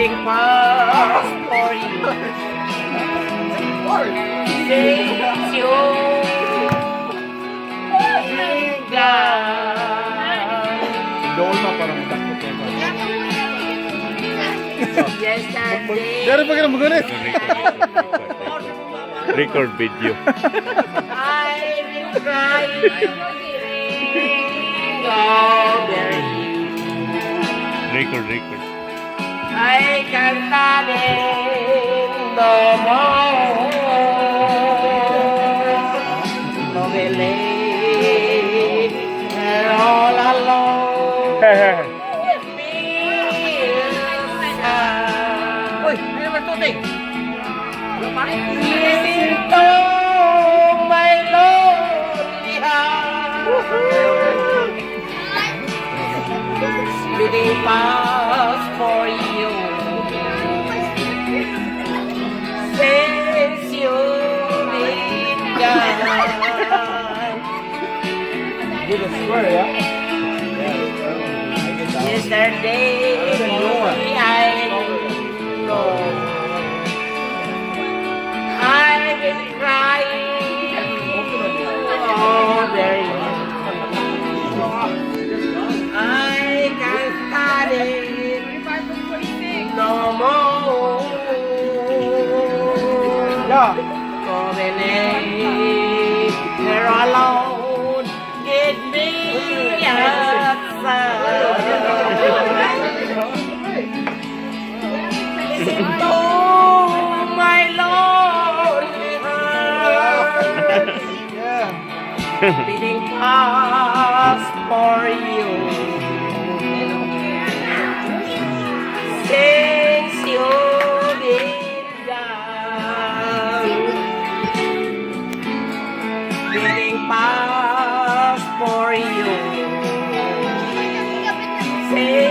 Bidding pass for you. Since you Record video. Record. I can't stand it no more. No believe they're all alone. Uy, ano ba ito, Ting? Listen to my lonely heart. Bidding pass for you. Since you've been gone. Good as swear, yeah? Yesterday I know I've been crying all day. I can't stand it no more. Yeah. They're alone. Get me outside. Oh, my lonely heart. Beating pass for you. Since you've been gone. Beating pass for you. Since